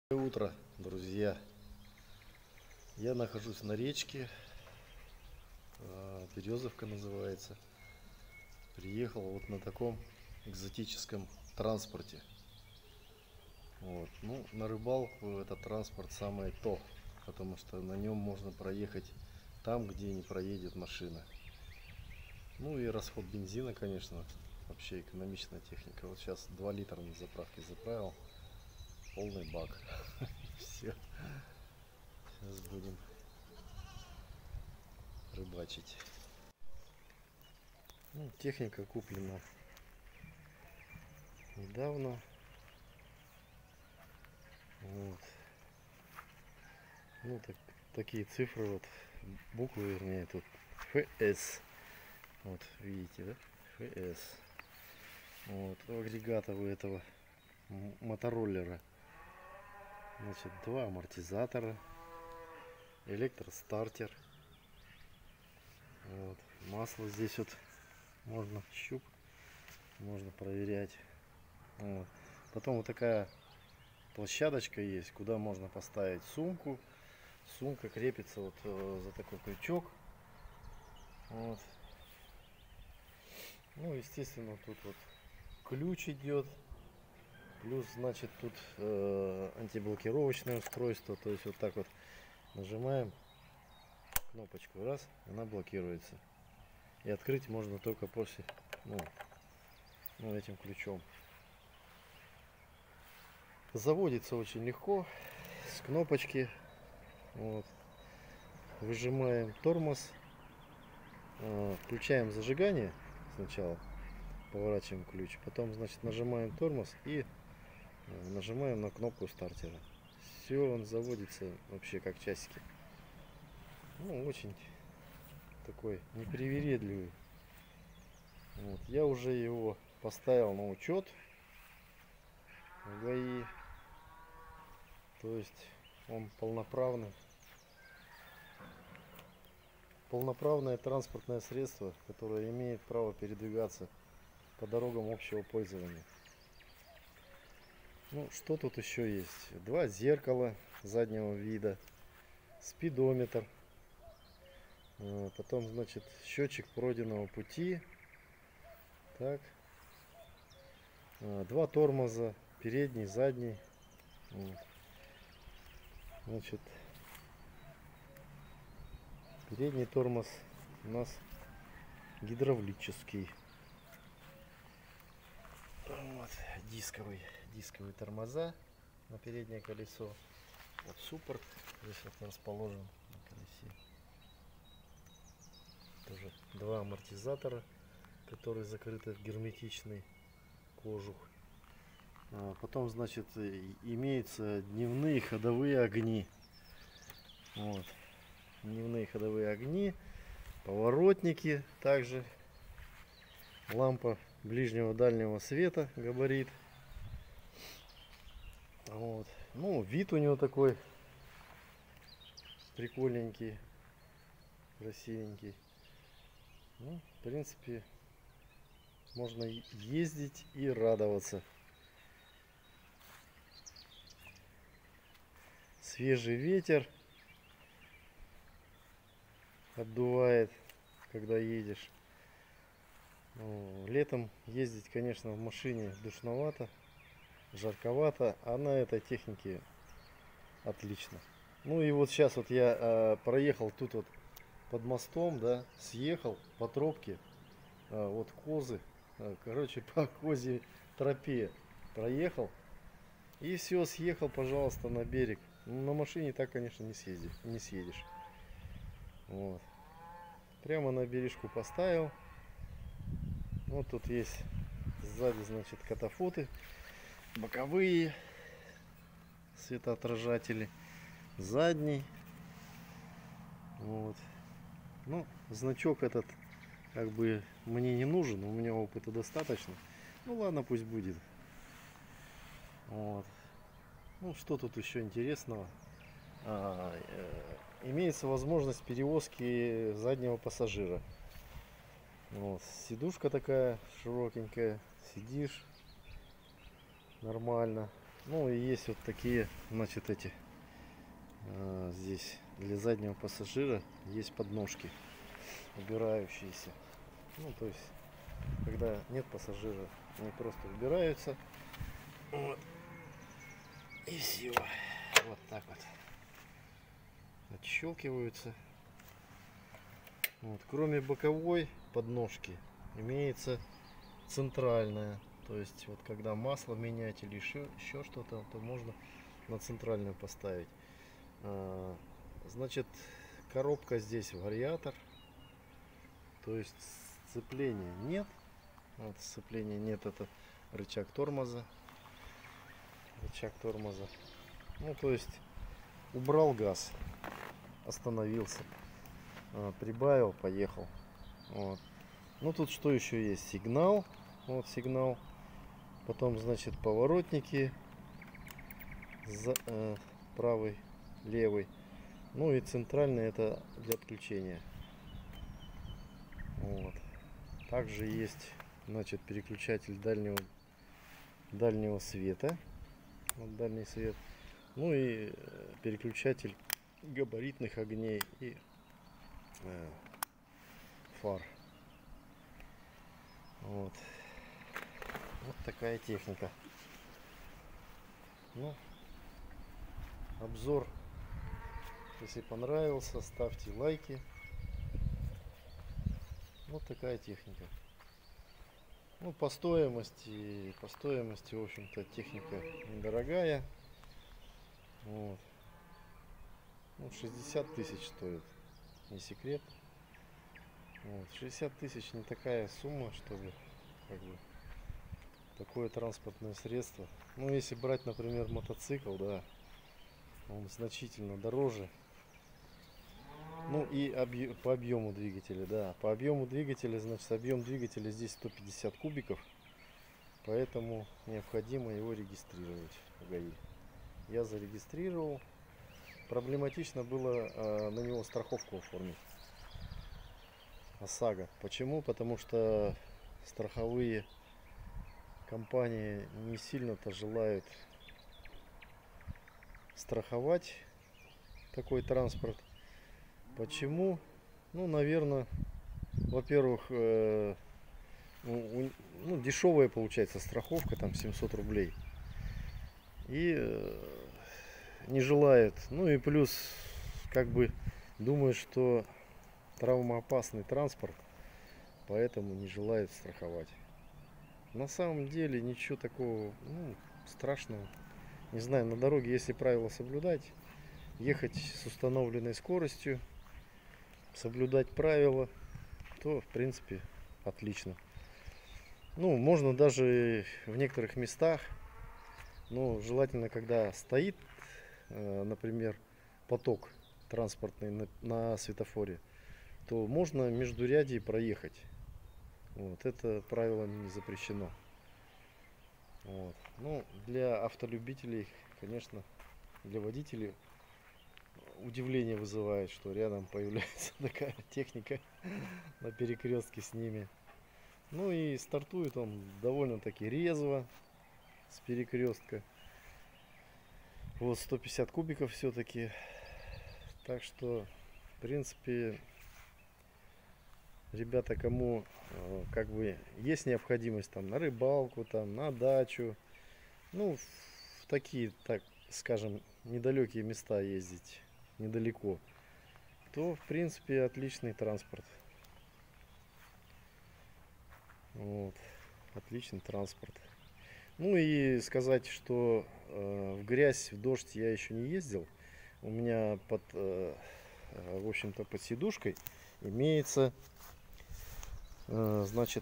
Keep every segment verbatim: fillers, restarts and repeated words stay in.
Доброе утро, друзья! Я нахожусь на речке, Березовка называется. Приехал вот на таком экзотическом транспорте. Вот. Ну, на рыбалку этот транспорт самое то, потому что на нем можно проехать там, где не проедет машина. Ну и расход бензина, конечно, вообще экономичная техника. Вот сейчас два литра на заправке заправил, полный бак. Все. Сейчас будем рыбачить. Ну, техника куплена недавно. Вот. Ну, так, такие цифры, вот буквы, вернее, тут ФС. Вот, видите, да? ФС. Вот, у агрегата у этого мотороллера, значит, два амортизатора, электростартер. Вот, масло здесь вот можно щуп, можно проверять. Вот. Потом вот такая площадочка есть, куда можно поставить сумку. Сумка крепится вот э, за такой крючок. Вот. Ну, естественно, тут вот ключ идет. Плюс, значит, тут э, антиблокировочное устройство. То есть вот так вот нажимаем кнопочку, раз, она блокируется. И открыть можно только после, ну, ну этим ключом. Заводится очень легко с кнопочки. Вот. Выжимаем тормоз, включаем зажигание сначала, поворачиваем ключ, потом, значит, нажимаем тормоз и нажимаем на кнопку стартера. Все, он заводится вообще как часики. Ну, очень такой непривередливый. Вот. Я уже его поставил на учет в ГАИ. То есть он полноправный. Полноправное транспортное средство, которое имеет право передвигаться по дорогам общего пользования. Ну, что тут еще есть? Два зеркала заднего вида, спидометр, потом, значит, счетчик пройденного пути, так, два тормоза, передний, задний, вот. Значит, передний тормоз у нас гидравлический. Вот, дисковый, дисковые тормоза на переднее колесо. Вот суппорт здесь вот расположен на колесе. Тоже два амортизатора, которые закрыты в герметичный кожух. А потом, значит, имеются дневные ходовые огни. Вот. Дневные ходовые огни, поворотники, также лампа ближнего дальнего света, габарит. Вот. Ну, вид у него такой прикольненький, красивенький. Ну, в принципе, можно ездить и радоваться. Свежий ветер отдувает, когда едешь. Ну, летом ездить, конечно, в машине душновато, жарковато, а на этой технике отлично. Ну и вот сейчас вот я э, проехал тут вот под мостом, да, съехал по тропке, э, вот козы, э, короче, по козьей тропе проехал и все, съехал, пожалуйста, на берег. Ну, на машине так, конечно, не съездишь, не съедешь. Вот. Прямо на бережку поставил. Вот тут есть сзади, значит, катафоты, боковые светоотражатели, задний. Вот. Ну, значок этот как бы мне не нужен, у меня опыта достаточно. Ну ладно, пусть будет. Вот. Ну, что тут еще интересного? А, э, имеется возможность перевозки заднего пассажира. Вот. Сидушка такая широкенькая, сидишь нормально. Ну и есть вот такие, значит, эти э, здесь для заднего пассажира есть подножки убирающиеся. Ну то есть когда нет пассажира, они просто убираются. Вот. И все. Вот так вот. Отщелкиваются. Вот. Кроме боковой подножки имеется центральная. То есть вот когда масло менять или еще, еще что-то, то можно на центральную поставить. А, значит, коробка здесь вариатор. То есть сцепления нет. Вот, сцепления нет, это рычаг тормоза. Рычаг тормоза. Ну, то есть убрал газ, остановился, прибавил, поехал. Вот. Ну, тут что еще есть? Сигнал. Вот сигнал. Потом, значит, поворотники. За, э, правый, левый. Ну и центральный это для отключения. Вот. Также есть, значит, переключатель дальнего, дальнего света. Вот дальний свет. Ну и переключатель габаритных огней и э, фар. Вот. Вот такая техника. Ну, обзор. Если понравился, ставьте лайки. Вот такая техника. Ну, по стоимости, по стоимости, в общем-то, техника недорогая. Вот. Ну, шестьдесят тысяч стоит, не секрет. Вот. шестьдесят тысяч не такая сумма, чтобы как бы такое транспортное средство. Ну, если брать, например, мотоцикл, да, он значительно дороже. Ну и объ... по объему двигателя, да, по объему двигателя, значит, объем двигателя здесь сто пятьдесят кубиков, поэтому необходимо его регистрировать в ГАИ. Я зарегистрировал. Проблематично было а, на него страховку оформить. ОСАГО. Почему? Потому что страховые компании не сильно-то желают страховать такой транспорт. Почему? Ну, наверное, во-первых, э, ну, ну, дешевая получается страховка, там семьсот рублей. И э, не желает. Ну и плюс, как бы, думают, что травмоопасный транспорт, поэтому не желают страховать. На самом деле ничего такого, ну, страшного. Не знаю, на дороге, если правила соблюдать, ехать с установленной скоростью, соблюдать правила, то в принципе отлично. Ну, можно даже в некоторых местах, но желательно, когда стоит, например, поток транспортный на, на светофоре, то можно междурядье проехать. Вот, это правилами не запрещено. Вот. Ну, для автолюбителей, конечно, для водителей удивление вызывает, что рядом появляется такая техника на перекрестке с ними. Ну и стартует он довольно-таки резво с перекрестка. Вот сто пятьдесят кубиков все-таки. Так что, в принципе, ребята, кому как бы есть необходимость там на рыбалку, там на дачу, ну в такие, так скажем, недалекие места ездить, недалеко, то в принципе отличный транспорт. Вот, отличный транспорт. Ну и сказать, что э, в грязь, в дождь я еще не ездил. У меня под, э, в общем-то, под сидушкой имеется, э, значит,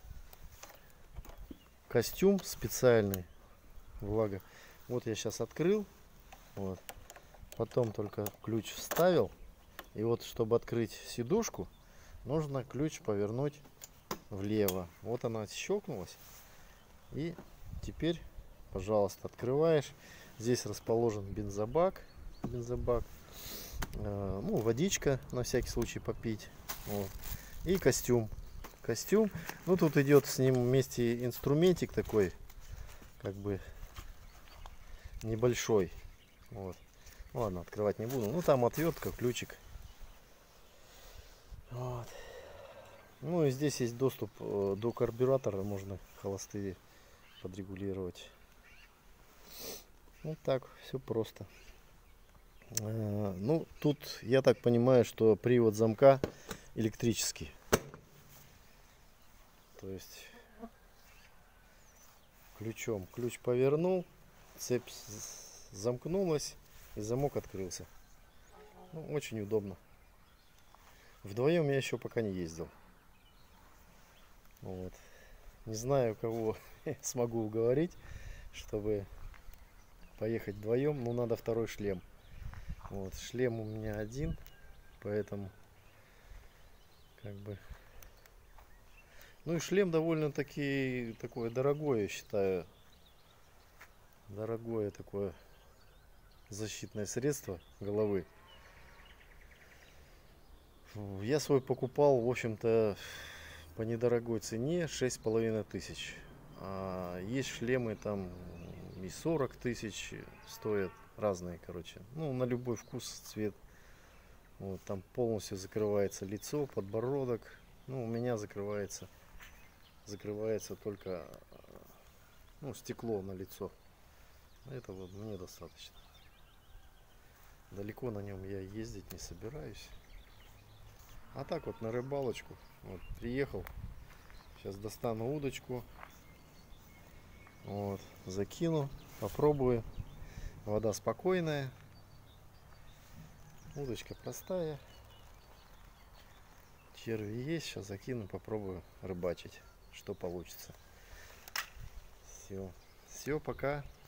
костюм специальный, влага. Вот я сейчас открыл, вот, потом только ключ вставил, и вот чтобы открыть сидушку, нужно ключ повернуть влево. Вот она щелкнулась, и теперь, пожалуйста, открываешь. Здесь расположен бензобак, бензобак, э, ну, водичка на всякий случай попить, вот. И костюм, костюм. Ну, тут идет с ним вместе инструментик такой, как бы небольшой. Вот. Ладно, открывать не буду. Ну там отвертка, ключик. Вот. Ну и здесь есть доступ до карбюратора, можно холостые подрегулировать. Вот так, все просто. Ну, тут я так понимаю, что привод замка электрический. То есть ключом ключ повернул, цепь замкнулась и замок открылся. Ну, очень удобно. Вдвоем я еще пока не ездил. Вот. Не знаю, кого смогу уговорить, чтобы поехать вдвоем. Но надо второй шлем. Вот. Шлем у меня один, поэтому как бы... Ну и шлем довольно-таки такое дорогое, я считаю. Дорогое такое защитное средство головы. Я свой покупал, в общем-то, по недорогой цене, шесть с половиной тысяч. А есть шлемы там и сорок тысяч стоят, разные, короче. Ну, на любой вкус, цвет. Вот, там полностью закрывается лицо, подбородок. Ну, у меня закрывается, закрывается только, ну, стекло на лицо. Это вот мне достаточно. Далеко на нем я ездить не собираюсь. А так вот на рыбалочку. Вот, приехал. Сейчас достану удочку. Вот, закину, попробую. Вода спокойная. Удочка простая. Черви есть. Сейчас закину, попробую рыбачить. Что получится. Все. Все, пока.